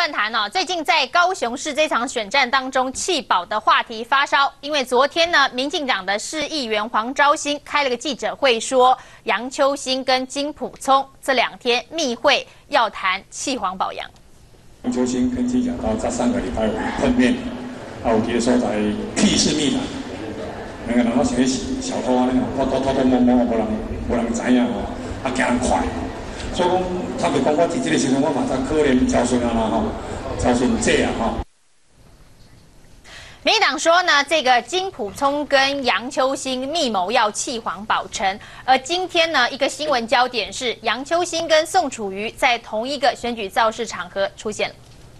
乱谈哦，最近在高雄市这场选战当中，弃保的话题发烧。因为昨天呢，民进党的市议员黄昭兴开了个记者会，说杨秋兴跟金溥聪这2天密会要谈弃黄保杨。 杨秋兴跟金讲到，这3个礼拜有碰面，有提的所在屁事密谈，两个人好像小偷啊，偷摸摸，无人知影哦，惊人快。 所以讲，他就讲我伫这个时阵，我嘛才可怜招孙啊啦吼，招孙这啊吼。 民进党说呢，这个金溥聪跟杨秋兴密谋要弃黄保陈，而今天呢，一个新闻焦点是杨秋兴跟宋楚瑜在同一个选举造势场合出现了。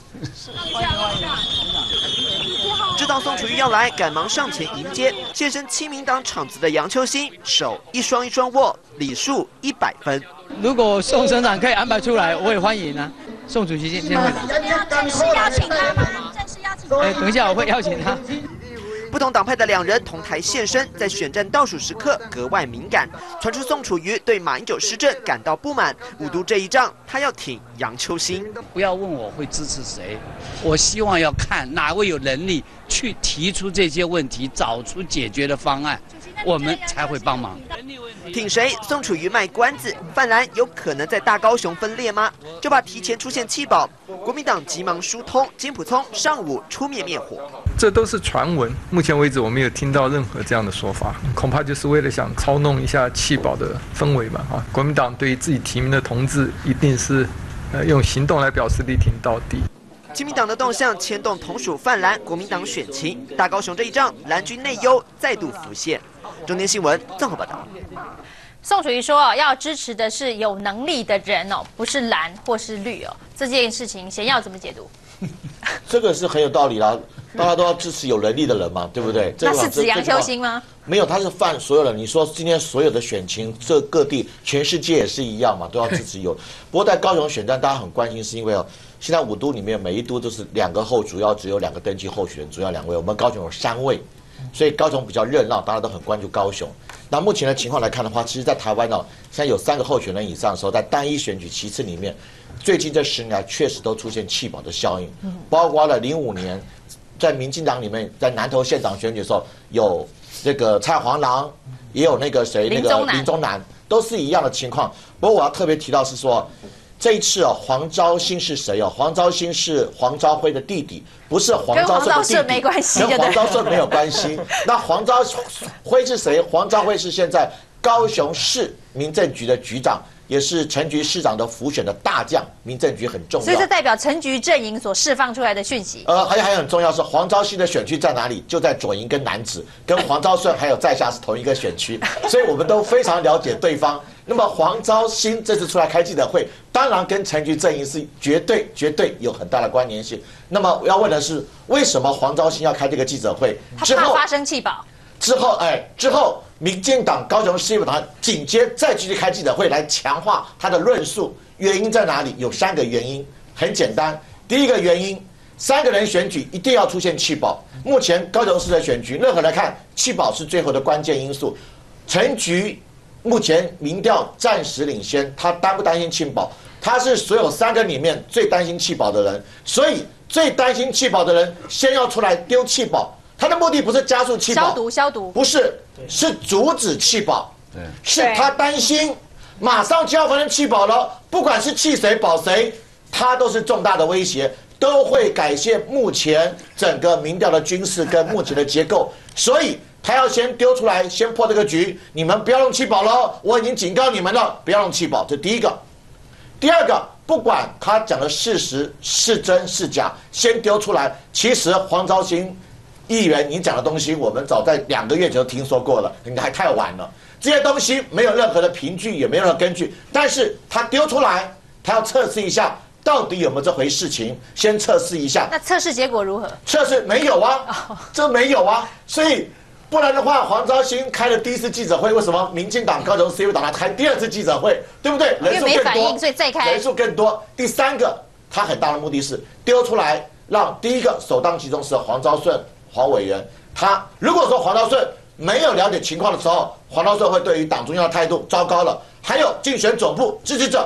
知道宋楚瑜要来，赶忙上前迎接。现身亲民党场子的杨秋兴，手一双握，礼数100分。 如果宋省长可以安排出来，我也欢迎啊。宋主席先回答。 正式邀请他吗？正式邀请他。 等一下我会邀请他。 不同党派的2人同台现身，在选战倒数时刻格外敏感。传出宋楚瑜对马英九施政感到不满，5都这一仗，他要挺杨秋兴。 不要问我会支持谁，我希望要看哪位有能力去提出这些问题，找出解决的方案，我们才会帮忙。 挺谁？宋楚瑜卖关子，泛蓝有可能在大高雄分裂吗？就怕提前出现弃保，国民党急忙疏通，金溥聪上午出面灭火。 这都是传闻，目前为止我没有听到任何这样的说法，恐怕就是为了想操弄一下弃保的氛围嘛啊！国民党对于自己提名的同志，一定是用行动来表示力挺到底。 亲民党的动向牵动同属泛蓝国民党选情，大高雄这一仗，蓝军内忧再度浮现。中天新闻综合报道。 宋楚瑜说，要支持的是有能力的人哦，不是蓝或是绿哦。这件事情，贤耀怎么解读？ 这个是很有道理啦，大家都要支持有能力的人嘛，对不对？ 那是指杨秋兴吗？ 没有，他是泛所有人。你说今天所有的选情，这各地全世界也是一样嘛，都要支持有。不过在高雄选战，大家很关心，是因为哦，现在5都里面每一都都是2个候，主要只有2个登记候选人，主要2位。我们高雄有3位。 所以高雄比较热闹，大家都很关注高雄。那目前的情况来看的话，其实，在台湾哦，现在有3个候选人以上的时候，在单一选举席次里面，最近这10年来确实都出现弃保的效应，包括了05年，在民进党里面，在南投县长选举的时候，有这个蔡黄郎，也有那个谁，那个林宗南，都是一样的情况。不过我要特别提到是说。 这一次哦，黄昭兴是谁哦？黄昭兴是黄昭辉的弟弟，不是黄昭顺的弟弟， 没关系， 跟黄昭顺没有关系。那黄昭辉是谁？黄昭辉是现在高雄市民政局的局长，也是陈局市长的辅选的大将，民政局很重要。 所以这代表陈局阵营所释放出来的讯息。 还有很重要是黄昭兴的选区在哪里？就在左营跟南子，跟黄昭顺还有在下是同一个选区，所以我们都非常了解对方。 那么黄昭兴这次出来开记者会，当然跟陈局阵营是绝对有很大的关联性。那么我要问的是，为什么黄昭兴要开这个记者会？ 他怕发生弃保。之后，民进党高雄市议会党紧接再继续开记者会来强化他的论述。原因在哪里？有3个原因，很简单。第一个原因，3个人选举一定要出现弃保。目前高雄市的选举，任何人看弃保是最后的关键因素。陈局。 目前民调暂时领先，他担不担心弃保？他是所有3个里面最担心弃保的人，所以最担心弃保的人先要出来丢弃保。他的目的不是加速弃保， 消毒， 不是，是阻止弃保。是他担心马上就要发生弃保了，不管是弃谁保谁，他都是重大的威胁，都会改变目前整个民调的军事跟目前的结构，所以。 他要先丢出来，先破这个局。你们不要用弃保了，我已经警告你们了，不要用弃保。这第一个。第二个，不管他讲的事实是真是假，先丢出来。其实黄昭兴议员你讲的东西，我们早在2个月前就听说过了，你还太晚了。这些东西没有任何的凭据，也没有任何根据，但是他丢出来，他要测试一下。 到底有没有这回事情？先测试一下。 那测试结果如何？ 测试没有啊，这没有啊，所以不然的话，黄昭兴开了第1次记者会，为什么民进党高雄市议会党他开第2次记者会，对不对？人数更多， 所以再开人数更多。第3个，他很大的目的是丢出来，让第一个首当其冲是黄昭顺黄委员。他如果说黄昭顺没有了解情况的时候，黄昭顺会对于党中央的态度糟糕了。还有竞选总部支持者。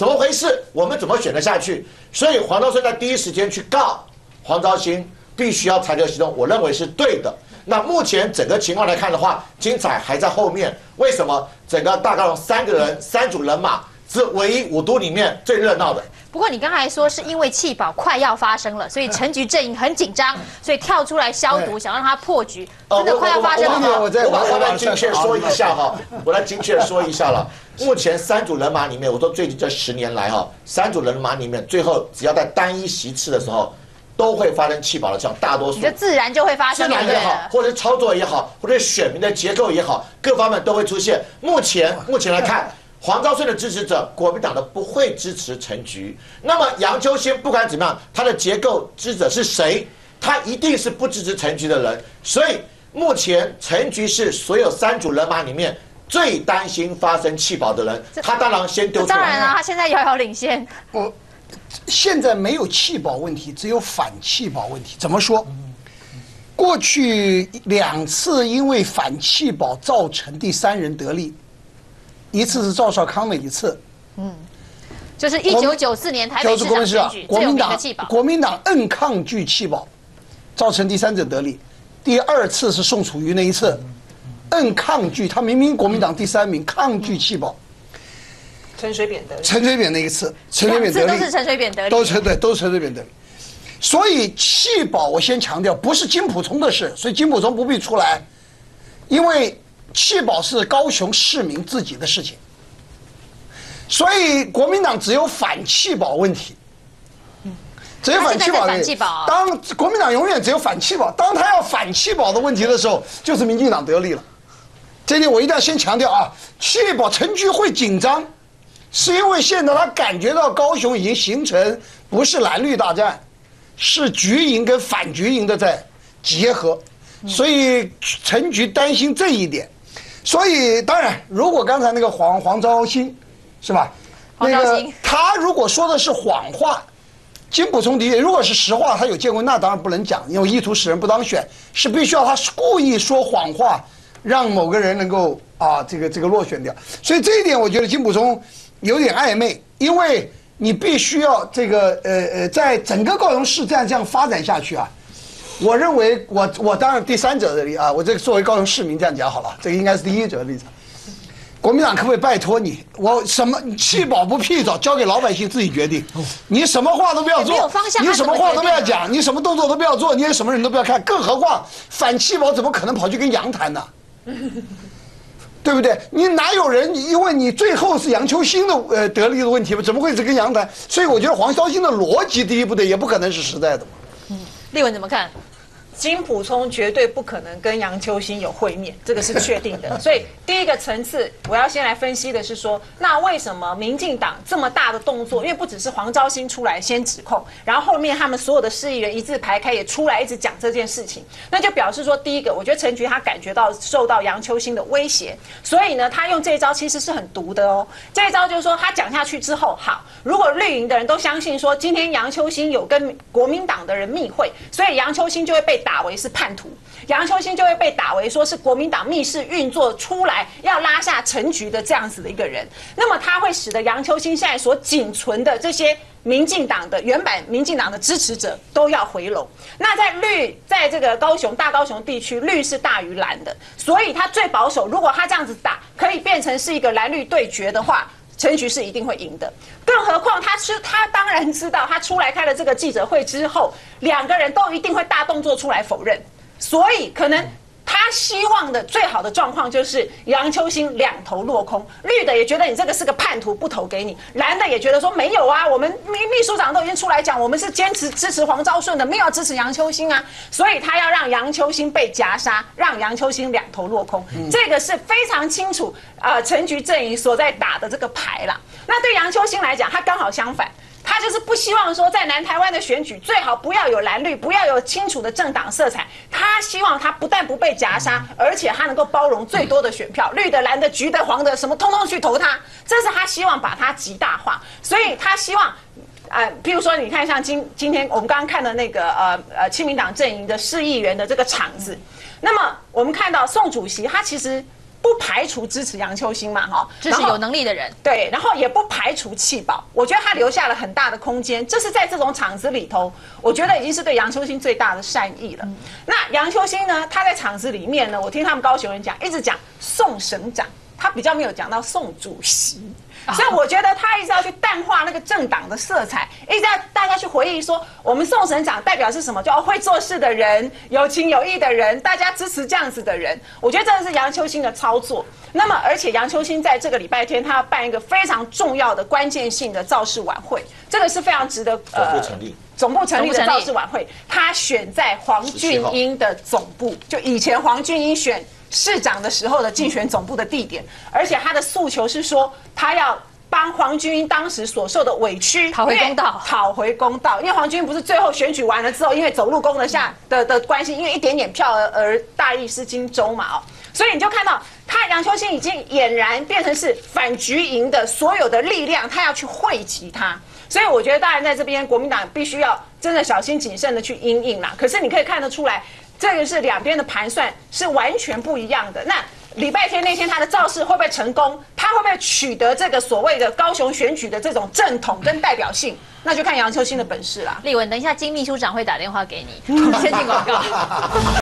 怎么回事？我们怎么选得下去？所以黄昭顺在第一时间去告黄昭兴，必须要采取行动，我认为是对的。那目前整个情况来看的话，精彩还在后面。为什么？整个大高雄3组人马是唯一5都里面最热闹的。 不过你刚才说是因为弃保快要发生了，所以陈局阵营很紧张，所以跳出来消毒，想让他破局。真的快要发生了吗？ 我来精确说一下哈，我来精确说一下了。目前3组人马里面，我说最近这10年来哈，3组人马里面，最后只要在单一席次的时候，都会发生弃保的这样，大多数你就自然就会发生， 自然也好，或者是操作也好，或者是选民的结构也好，各方面都会出现。目前来看。黄昭顺的支持者，国民党的不会支持陈菊。那么杨秋兴不管怎么样，他的结构支持者是谁？他一定是不支持陈菊的人。所以目前陈菊是所有3组人马里面最担心发生弃保的人。他当然先丢出来。 当然了，他现在遥遥领先。 现在没有弃保问题，只有反弃保问题。怎么说？过去2次因为反弃保造成第3人得利。一次是赵少康的一次， 就是1994年台北市长选举最有名的弃保， 国民党硬抗拒弃保，造成第3者得利。第2次是宋楚瑜那一次，硬抗拒，他明明国民党第3名，抗拒弃保。 陈水扁得利， 陈水扁那一次，陈水扁得利， 都是陈水扁得利， 都是陈水扁得利。所以弃保，我先强调，不是金溥聪的事，所以金溥聪不必出来，因为。弃保是高雄市民自己的事情，所以国民党只有反弃保问题，只有反弃保问题。当国民党永远只有反弃保，当他要反弃保的问题的时候，就是民进党得利了。这点我一定要先强调啊！弃保陈菊会紧张，是因为现在他感觉到高雄已经形成不是蓝绿大战，是橘营跟反橘营的在结合，所以陈菊担心这一点。所以当然，如果刚才那个黄昭兴，是吧？那个他如果说的是谎话，金溥聪的确，如果是实话，他有见过，那当然不能讲，因为意图使人不当选，是必须要他故意说谎话，让某个人能够这个落选掉。所以这一点，我觉得金溥聪有点暧昧，因为你必须要在整个高雄市这样发展下去啊。我认为我当然第3者的例啊，我这个作为高雄市民这样讲好了，这个应该是第1者的立场。国民党可不可以拜托你，我什么弃保不弃保，交给老百姓自己决定。你什么话都不要做，你什么话都不要讲，你什么动作都不要做，你什么人都不要看，更何况反弃保怎么可能跑去跟杨谈呢？对不对？你哪有人？因为你最后是杨秋兴的得利的问题嘛，怎么会是跟杨谈？所以我觉得黄昭兴的逻辑第一不对，也不可能是实在的嘛。 立文怎么看？ 金溥聪绝对不可能跟杨秋兴有会面，这个是确定的。所以第一个层次，我要先来分析的是说，那为什么民进党这么大的动作？因为不只是黄昭兴出来先指控，然后后面他们所有的市议员一字排开，也出来一直讲这件事情，那就表示说，第一个，我觉得陈菊他感觉到受到杨秋兴的威胁，所以呢，他用这一招其实是很毒的哦。这一招就是说，他讲下去之后，好，如果绿营的人都相信说，今天杨秋兴有跟国民党的人密会，所以杨秋兴就会被打为是叛徒，杨秋兴就会被打为说是国民党密室运作出来要拉下陈菊的这样子的一个人，那么他会使得杨秋兴现在所仅存的这些民进党的原版民进党的支持者都要回笼。那在这个大高雄地区，绿是大于蓝的，所以他最保守。如果他这样子打，可以变成是一个蓝绿对决的话，陈菊是一定会赢的。更何况他当然知道，他出来开了这个记者会之后，2个人都一定会大动作出来否认，所以可能他希望的最好的状况就是杨秋兴2头落空，绿的也觉得你这个是个叛徒，不投给你；蓝的也觉得说没有啊，我们秘书长都已经出来讲，我们是坚持支持黄昭顺的，没有支持杨秋兴啊，所以他要让杨秋兴被夹杀，让杨秋兴2头落空，这个是非常清楚陈菊阵营所在打的这个牌啦。那对杨秋兴来讲，他刚好相反。他就是不希望说在南台湾的选举最好不要有蓝绿，不要有清楚的政党色彩。他希望他不但不被夹杀，而且他能够包容最多的选票，绿的、蓝的、橘的、黄的，什么通通去投他。这是他希望把它极大化，所以他希望。譬如说，你看像今天我们刚刚看的那个亲民党阵营的市议员的这个场子，那么我们看到宋主席他其实不排除支持杨秋兴嘛，哈， 支持有能力的人， 对，然后也不排除弃保，我觉得他留下了很大的空间，这是在这种场子里头，我觉得已经是对杨秋兴最大的善意了。那杨秋兴呢，他在场子里面呢，我听他们高雄人讲，一直讲宋省长，他比较没有讲到宋主席。所以我觉得他一直要去淡化那个政党的色彩，一直要大家去回忆说，我们宋省长代表是什么？就会做事的人，有情有义的人，大家支持这样子的人。我觉得这个是杨秋兴的操作。那么，而且杨秋兴在这个礼拜天，他要办一个非常重要的关键性的造势晚会，这个是非常值得总部成立的造势晚会，他选在黄俊英的总部，就以前黄俊英选市长的时候的竞选总部的地点，而且他的诉求是说，他要帮黄俊英当时所受的委屈讨回公道， 讨回公道。因为黄俊英不是最后选举完了之后，因为走路攻得下的关系，因为一点点票而大意失荆州嘛，哦，所以你就看到他杨秋兴已经俨然变成是反橘营的所有的力量，他要去汇集他。所以我觉得，当然在这边国民党必须要真的小心谨慎的去因应啦。可是你可以看得出来，这个是两边的盘算是完全不一样的。那礼拜天那天他的造势会不会成功？他会不会取得这个所谓的高雄选举的这种正统跟代表性？那就看杨秋兴的本事啦。 立文，等一下金秘书长会打电话给你，先进广告。